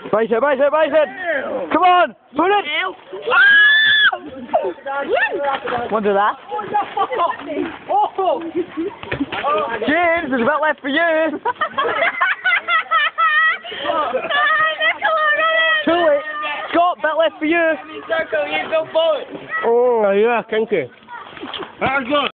Brace it, brace it, brace it! Come on! Put it! Want to do that? James, there's a bit left for you! Tully! Scott, bit left for you! Circle, you go forward. Oh, yeah, thank you. That's good.